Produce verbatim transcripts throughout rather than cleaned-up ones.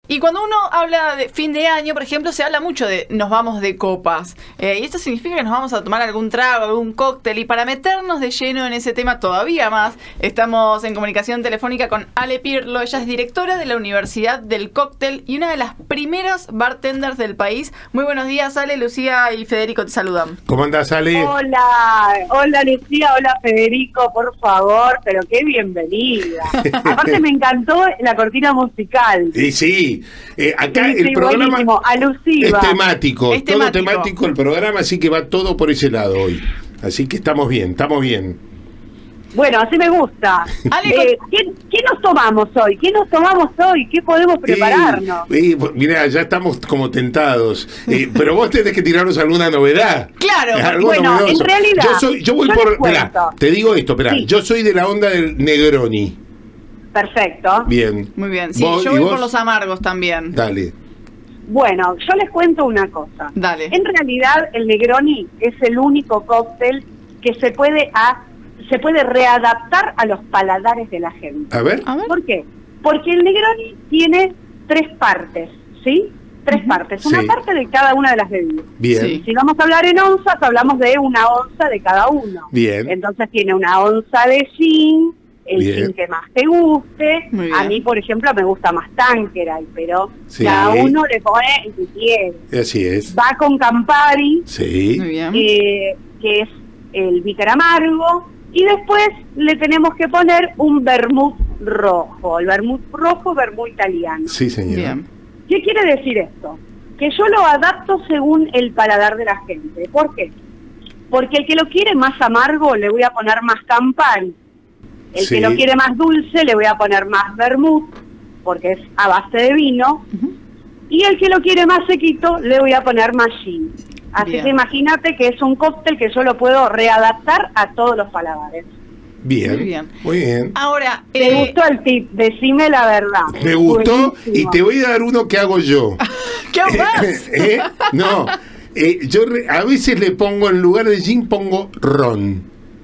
Y cuando uno habla de fin de año, por ejemplo, se habla mucho de nos vamos de copas. Eh, y esto significa que nos vamos a tomar algún trago, algún cóctel. Y para meternos de lleno en ese tema todavía más, estamos en comunicación telefónica con Ale Pirlo. Ella es directora de la Universidad del Cóctel y una de las primeras bartenders del país. Muy buenos días, Ale. Lucía y Federico te saludan. ¿Cómo andás, Ale? Hola, hola Lucía, hola Federico, por favor, pero qué bienvenida. Aparte me encantó la cortina musical. Y sí. Eh, acá sí, el sí, programa buenísimo, alusiva. es temático, es todo temático. temático el programa, así que va todo por ese lado hoy. Así que estamos bien, estamos bien. Bueno, así me gusta. Ale, eh, ¿qué, ¿Qué nos tomamos hoy? ¿Qué nos tomamos hoy? ¿Qué podemos prepararnos? Eh, eh, mirá, ya estamos como tentados. Eh, pero vos tenés que tirarnos alguna novedad. Claro, Algo bueno, novedoso. en realidad, Yo, soy, yo voy yo por. les cuento. Mirá, te digo esto, esperá. Sí. Yo soy de la onda del Negroni. Perfecto. Bien. muy bien. Sí, ¿Vos- yo y voy vos? por los amargos también. Dale. Bueno, yo les cuento una cosa. Dale. En realidad, el Negroni es el único cóctel que se puede a, se puede readaptar a los paladares de la gente. A ver. A ver. ¿Por qué? Porque el Negroni tiene tres partes, ¿sí? Tres Ujú. partes, una Sí. parte de cada una de las bebidas. Bien. Sí. Si vamos a hablar en onzas, hablamos de una onza de cada uno. Bien. Entonces tiene una onza de gin, el Bien. gin que más te guste. Muy bien. A mí, por ejemplo, me gusta más Tanqueray, pero Sí. cada uno le pone el que quiere. Así es. Va con Campari, Sí. Muy bien. eh, que es el bitter amargo, y después le tenemos que poner un vermut rojo, el vermut rojo, vermut italiano. Sí, señor. Bien. ¿Qué quiere decir esto? Que yo lo adapto según el paladar de la gente. ¿Por qué? Porque el que lo quiere más amargo le voy a poner más Campari. El Sí. que lo quiere más dulce le voy a poner más vermut, porque es a base de vino. Ujú. Y el que lo quiere más sequito le voy a poner más gin. Así Bien. que imagínate que es un cóctel que yo lo puedo readaptar a todos los paladares. Bien. Muy bien. Muy bien. Ahora, ¿Te eh, gustó el tip? Decime la verdad. Me gustó y Buenísimo. te voy a dar uno que hago yo. ¿qué más? ¿Eh? No, eh, yo re- a veces le pongo, en lugar de gin, pongo ron.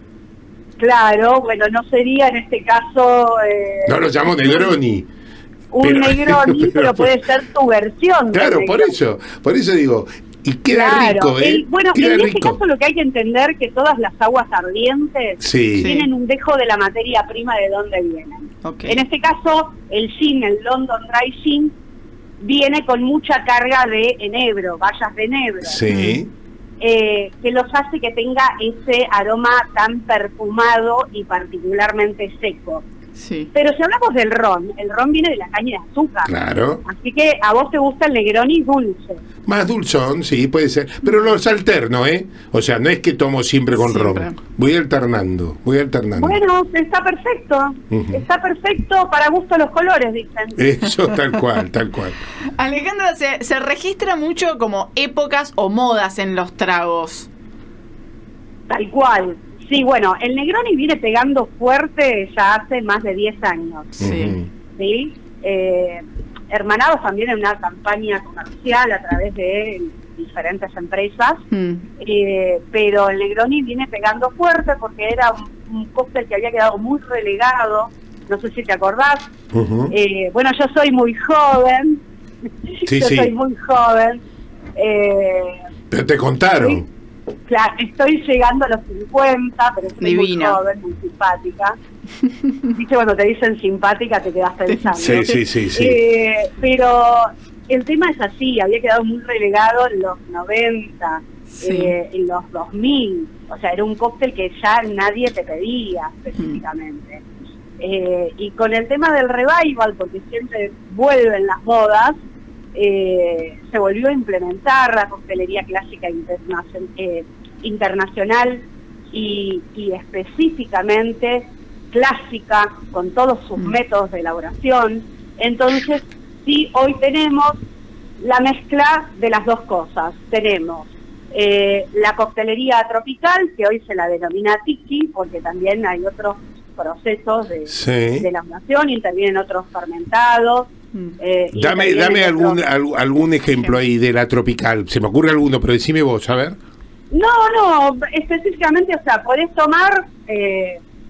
Claro, bueno, no sería en este caso... eh, No lo llamo Negroni. un pero- Negroni, pero, pero- puede ser tu versión. del Claro, por Negroni. eso, por eso digo, y queda Claro, rico, ¿eh? el- bueno, queda en este rico. caso lo que hay que entender que todas las aguas ardientes Sí, tienen un dejo de la materia prima de dónde vienen. Ok. En este caso, el gin, el London Dry Gin, viene con mucha carga de enebro, bayas de enebro, sí, eh, que los hace que tenga ese aroma tan perfumado y particularmente seco. Sí. Pero si hablamos del ron, el ron viene de la caña de azúcar. claro. Así que a vos te gusta el Negroni dulce. Más dulzón, sí, puede ser. Pero los alterno, ¿eh? O sea, no es que tomo siempre con Siempre. ron. Voy alternando, voy alternando. Bueno, está perfecto. Ujú. Está perfecto para gusto los colores, dicen. Eso, tal cual, tal cual. Alejandra, se, se registra mucho como épocas o modas en los tragos. Tal cual. Sí, bueno, el Negroni viene pegando fuerte ya hace más de diez años. Sí. Ujú. ¿Sí? Eh, hermanados también en una campaña comercial a través de diferentes empresas. Mm. Eh, pero el Negroni viene pegando fuerte porque era un, un cóctel que había quedado muy relegado, no sé si te acordás. Ujú. Eh, bueno, yo soy muy joven, Sí, yo sí. soy muy joven, eh, Pero te contaron. sí, claro, estoy llegando a los cincuenta, pero soy Divina. muy joven, muy simpática. Viste, cuando te dicen simpática te quedas pensando. Sí, sí, sí, sí. Eh, pero el tema es así, había quedado muy relegado en los noventa, Sí. eh, en los dos mil, o sea, era un cóctel que ya nadie te pedía específicamente. Eh, y con el tema del revival, porque siempre vuelven las modas, eh, se volvió a implementar la coctelería clásica internacion- eh, internacional y, y específicamente clásica, con todos sus Mm. métodos de elaboración. Entonces, sí, hoy tenemos la mezcla de las dos cosas. Tenemos eh, la coctelería tropical, que hoy se la denomina tiki, porque también hay otros procesos de, Sí. de elaboración, intervienen otros fermentados. Mm. eh, y Dame, intervienen dame algún, otros- al- algún ejemplo ahí de la tropical. Se me ocurre alguno, pero decime vos, a ver. No, no, específicamente, o sea, podés tomar eh,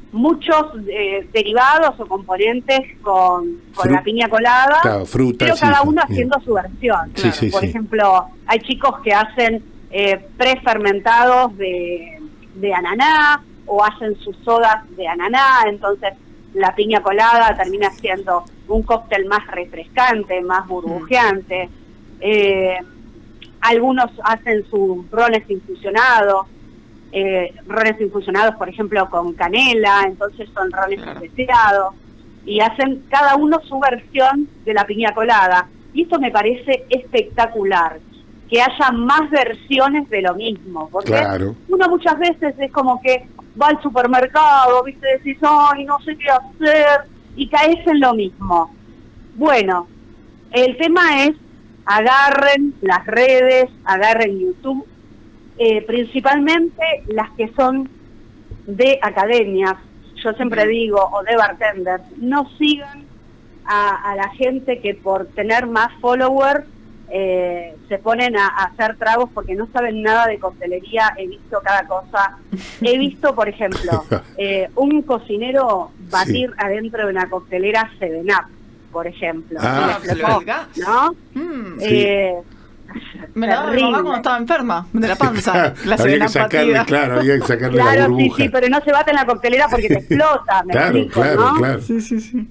muchos eh, derivados o componentes con, con Fru la piña colada, claro, frutas, pero cada sí, uno sí. haciendo su versión. Sí, sí, Por sí. ejemplo, hay chicos que hacen eh, prefermentados de, de ananá o hacen sus sodas de ananá, entonces la piña colada termina siendo un cóctel más refrescante, más burbujeante. Eh, algunos hacen sus rones infusionados, eh, rones infusionados, por ejemplo, con canela, entonces son rones Claro. especiados, y hacen cada uno su versión de la piña colada. Y esto me parece espectacular, que haya más versiones de lo mismo, porque Claro. uno muchas veces es como que va al supermercado, viste, decís, ay, no sé qué hacer, y caes en lo mismo. Bueno, el tema es, agarren las redes, agarren YouTube, eh, principalmente las que son de academias, yo siempre digo, o de bartenders, no sigan a, a la gente que por tener más followers eh, se ponen a, a hacer tragos porque no saben nada de coctelería. He visto cada cosa. He visto, por ejemplo, eh, un cocinero batir Sí. adentro de una coctelera seven up, por ejemplo. Ah, ¿Se le va el gas? ¿No? Mm. Sí. Eh, Me la daba mi terrible. mamá cuando estaba enferma, de la panza. La había Serena que sacarle, batida. claro, había que sacarle la Claro, sí, burbuja. sí, pero no se bate en la coctelera porque te explota, me Claro, explico, claro, ¿no? claro. Sí, sí, sí.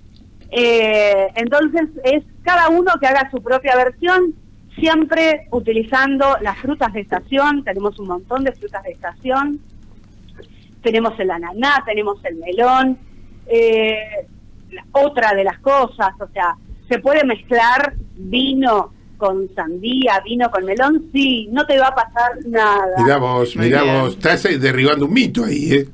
Eh, entonces es cada uno que haga su propia versión, siempre utilizando las frutas de estación. Tenemos un montón de frutas de estación, tenemos el ananá, tenemos el melón, eh, otra de las cosas, o sea, se puede mezclar vino con sandía, vino con melón, sí, no te va a pasar nada. Mirá vos, Muy mirá bien. vos, estás eh, derribando un mito ahí, ¿eh?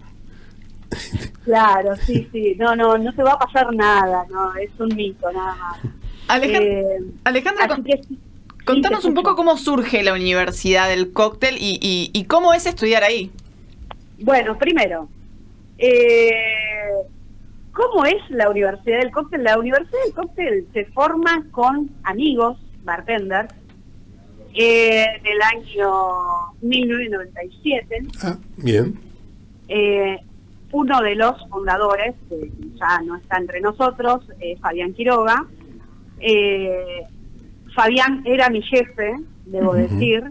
Claro, sí, sí, no, no, no te va a pasar nada, no, es un mito nada más. Alejandra, Eh, Alejandra, así con- que sí, contanos sí, te un poco escucho. cómo surge la Universidad del Cóctel y, y, y cómo es estudiar ahí. Bueno, primero, eh, ¿cómo es la Universidad del Cóctel? La Universidad del Cóctel se forma con amigos, bartenders, eh, del año mil novecientos noventa y siete. Ah, bien. Eh, uno de los fundadores, que ya no está entre nosotros, eh, Fabián Quiroga. Eh, Fabián era mi jefe, debo Ujú. decir,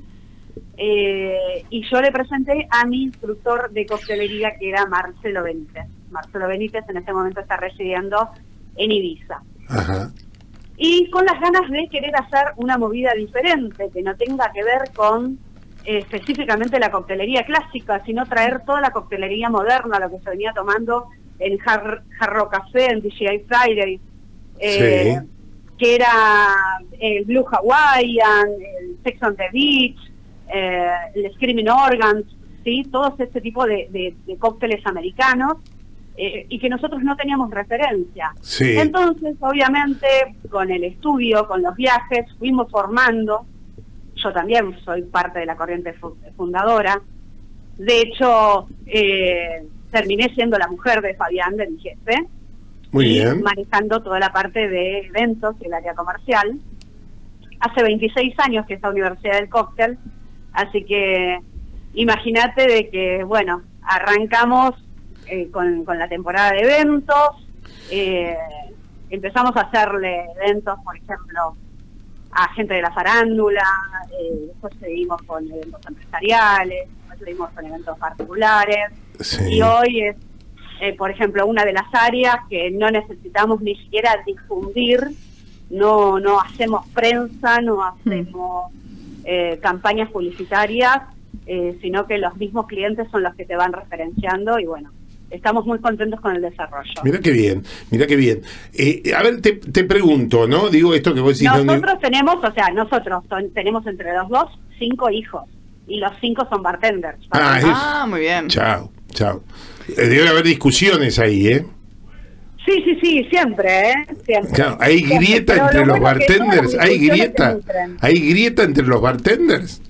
eh, y yo le presenté a mi instructor de coctelería, que era Marcelo Benítez. Marcelo Benítez en este momento está residiendo en Ibiza. Ajá. Y con las ganas de querer hacer una movida diferente, que no tenga que ver con eh, específicamente la coctelería clásica, sino traer toda la coctelería moderna, lo que se venía tomando en Jar- Jarro Café, en D J I Friday, eh, Sí. que era el Blue Hawaiian, el Sex on the Beach, eh, el Screaming Organs, ¿sí? Todos este tipo de, de, de cócteles americanos, eh, y que nosotros no teníamos referencia. Sí. Entonces, obviamente, con el estudio, con los viajes, fuimos formando. Yo también soy parte de la corriente fu- fundadora. De hecho, eh, terminé siendo la mujer de Fabián, de mi jefe, Muy y bien. manejando toda la parte de eventos y el área comercial. Hace veintiséis años que está Universidad del Cóctel, así que imagínate de que, bueno, arrancamos eh, con, con la temporada de eventos, eh, empezamos a hacerle eventos, por ejemplo, a gente de la farándula, eh, después seguimos con eventos empresariales, después seguimos con eventos particulares, Sí. y hoy es, eh, por ejemplo, una de las áreas que no necesitamos ni siquiera difundir, no, no hacemos prensa, no hacemos eh, campañas publicitarias, eh, sino que los mismos clientes son los que te van referenciando, y bueno, estamos muy contentos con el desarrollo. Mira qué bien, mira qué bien. Eh, a ver, te, te pregunto, ¿no? Digo esto que vos decís. Nosotros ¿dónde- tenemos, o sea, nosotros son- tenemos entre los dos cinco hijos, y los cinco son bartenders. Ah, es- Ah, muy bien. Chao, chao. Eh, debe haber discusiones ahí, ¿eh? Sí, sí, sí, siempre, ¿eh? Siempre. Claro, hay Siempre. grieta Pero entre lo los bueno es que todas las bartenders, hay discusiones se grieta, nutren. hay grieta entre los bartenders.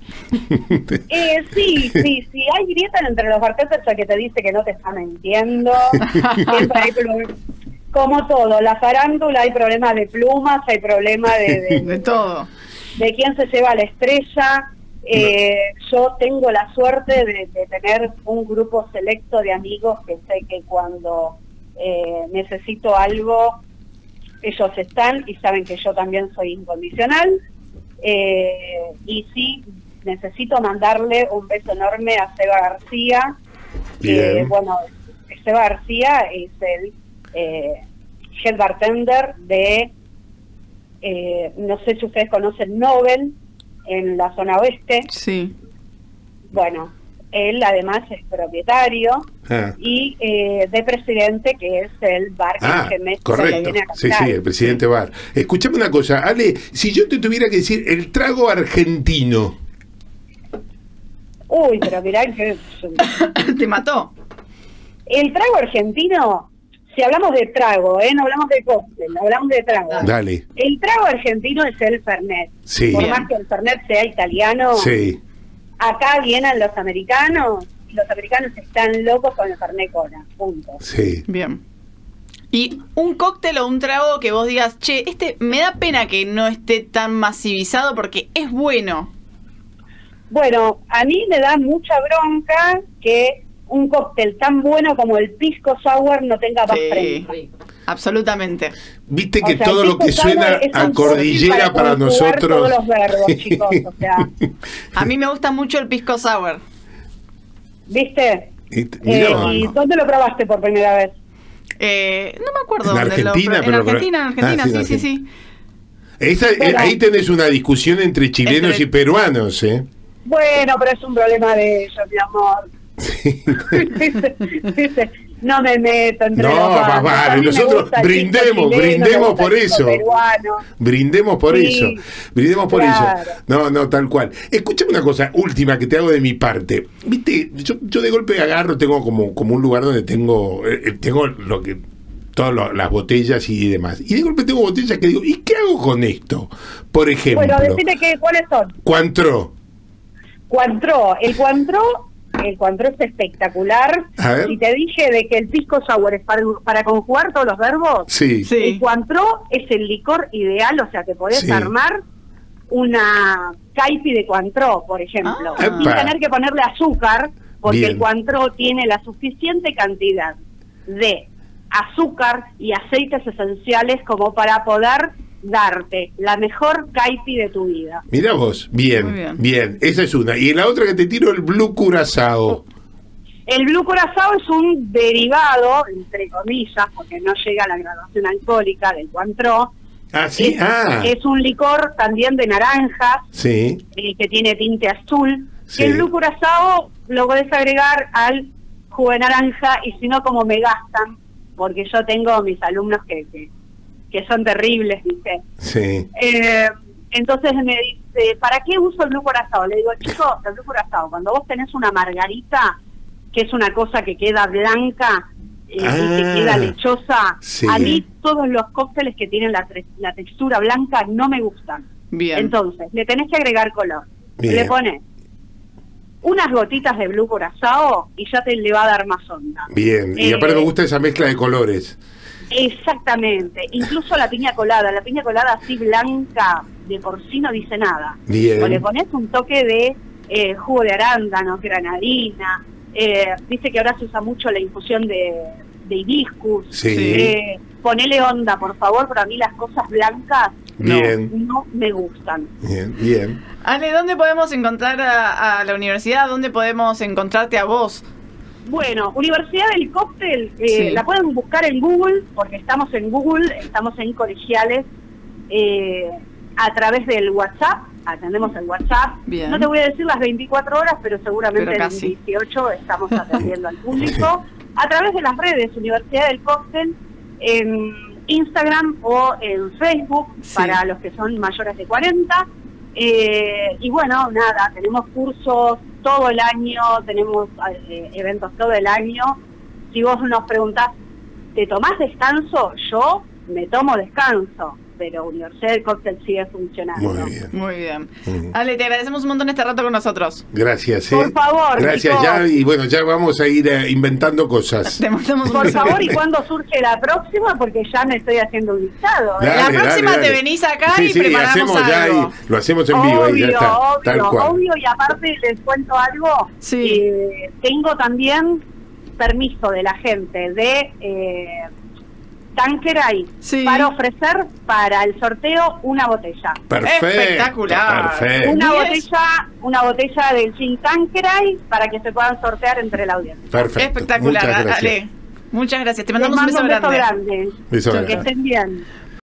Eh, sí, sí, sí, hay grieta entre los bartenders, el que te dice que no te está mintiendo. Siempre hay problemas. Como todo, la farándula, hay problemas de plumas, hay problemas de, de, De todo. de quién se lleva la estrella. Eh, yo tengo la suerte de, de tener un grupo selecto de amigos que sé que cuando eh, necesito algo, ellos están y saben que yo también soy incondicional. Eh, y sí, necesito mandarle un beso enorme a Seba García. Eh, bueno, Seba García es el eh, head bartender de, eh, no sé si ustedes conocen Nobel, en la zona oeste. Sí. Bueno, él además es propietario ah. y eh, de presidente, que es el bar que ah, correcto. Sí, sí, el presidente bar. Escuchame una cosa, Ale, si yo te tuviera que decir el trago argentino. Uy, pero mirá que... Te mató. El trago argentino, si hablamos de trago, ¿eh? No hablamos de cóctel, hablamos de trago. Dale. El trago argentino es el Fernet. Sí. Por Bien. más que el Fernet sea italiano, Sí. acá vienen los americanos y los americanos están locos con el Fernet Cola. Punto. Sí. Bien. Y un cóctel o un trago que vos digas, che, este me da pena que no esté tan masivizado porque es bueno. Bueno, a mí me da mucha bronca que un cóctel tan bueno como el Pisco Sour no tenga más Sí. prensa. Absolutamente. Viste que O sea, todo el lo que Pisco suena Sour es a un cordillera fósil para conjugar nosotros. todos los verbos, chicos, o sea, A mí me gusta mucho el pisco sour. ¿viste? Y- mirá Eh, vos. ¿Y dónde lo probaste por primera vez? Eh, no me acuerdo En dónde lo Argentina, probé. pero- En Argentina, en Argentina, Ah, sí, sí, en sí, sí. Esa- eh, Bueno. ahí tenés una discusión entre chilenos Entre- y peruanos, ¿eh? Bueno, pero es un problema de ellos, mi amor. ¿Viste? ¿Viste? No me meto entre No, los más bandos. vale, A mí me nosotros gusta el brindemos, pisco chileno, me brindemos gusta por el pisco eso. peruano. Brindemos por Sí, eso, brindemos por claro. eso. No, no, tal cual. Escúchame una cosa última que te hago de mi parte. Viste, yo, yo de golpe agarro, tengo como, como un lugar donde tengo, eh, tengo lo que, todas lo- las botellas y demás. Y de golpe tengo botellas que digo, ¿y qué hago con esto? Por ejemplo, Bueno, decime que, cuáles son. Cointreau. Cointreau. El Cointreau, el Cointreau es espectacular. A ver. Si te dije de que el pisco sour es para, para conjugar todos los verbos, Sí. Sí. el Cointreau es el licor ideal, o sea, que podés Sí. armar una caipi de Cointreau, por ejemplo, Ah. sin Epa. tener que ponerle azúcar, porque Bien. el Cointreau tiene la suficiente cantidad de azúcar y aceites esenciales como para poder darte la mejor caipi de tu vida. Mira vos, bien, Muy bien. bien, esa es una. Y la otra que te tiro, el Blue Curazao. El Blue Curazao es un derivado, entre comillas, porque no llega a la graduación alcohólica del Cointreau. Ah, sí, es, ah, es un licor también de naranjas, sí, eh, que tiene tinte azul. Sí. El Blue Curazao lo podés agregar al jugo de naranja, y si no, como me gastan, porque yo tengo mis alumnos que, que, que son terribles, ¿viste? sí, Eh, entonces me dice, ¿para qué uso el Blue Curazao? Le digo, chicos, el Blue Curazao, cuando vos tenés una margarita, que es una cosa que queda blanca eh, Ah, y que queda lechosa, sí. a mí todos los cócteles que tienen la, tre- la textura blanca no me gustan. Bien. Entonces, le tenés que agregar color. Bien. Le pones unas gotitas de Blue Curazao y ya te le va a dar más onda. bien. Y Eh, aparte me gusta esa mezcla de colores. Exactamente, incluso la piña colada, la piña colada así blanca, de por sí no dice nada. Bien. O le pones un toque de eh, jugo de arándano, granadina, eh, dice que ahora se usa mucho la infusión de, de hibiscus. Sí. Eh, ponele onda, por favor, pero a mí las cosas blancas Bien, no me gustan. bien, bien. Ale, ¿dónde podemos encontrar a, a la universidad? ¿Dónde podemos encontrarte a vos? Bueno, Universidad del Cóctel, eh, Sí. la pueden buscar en Google, porque estamos en Google, estamos en Colegiales, eh, a través del WhatsApp, atendemos el WhatsApp. Bien. No te voy a decir las veinticuatro horas, pero seguramente Pero en casi. dieciocho estamos atendiendo al público. A través de las redes, Universidad del Cóctel, en Instagram o en Facebook, Sí. para los que son mayores de cuarenta. Eh, y bueno, nada, tenemos cursos todo el año, tenemos eh, eventos todo el año. Si vos nos preguntás, ¿te tomás descanso? Yo me tomo descanso, pero Universidad del Cóctel sigue funcionando. Muy bien. Muy bien. Mm. Ale, te agradecemos un montón este rato con nosotros. Gracias, ¿eh? Por favor, Gracias, chicos. ya, y bueno, ya vamos a ir eh, inventando cosas. Te mandamos un Por beso. favor, ¿y cuándo surge la próxima? Porque ya me estoy haciendo un listado. ¿eh? Dale, La próxima dale, te dale. venís acá sí, y sí, preparamos hacemos ya algo. y lo hacemos en vivo y ya Obvio, está. tal obvio, cual. obvio, y aparte les cuento algo. Sí. Eh, tengo también permiso de la gente de eh, Tanqueray Sí. para ofrecer para el sorteo una botella. Perfecto. Espectacular. Perfecto. Una Diez. botella, una botella del Gin Tanqueray para que se puedan sortear entre la audiencia. Perfecto. Espectacular, Muchas gracias. Ale. Muchas gracias. Te Les mandamos un mando beso grande. grande. Beso Que grande. estén bien.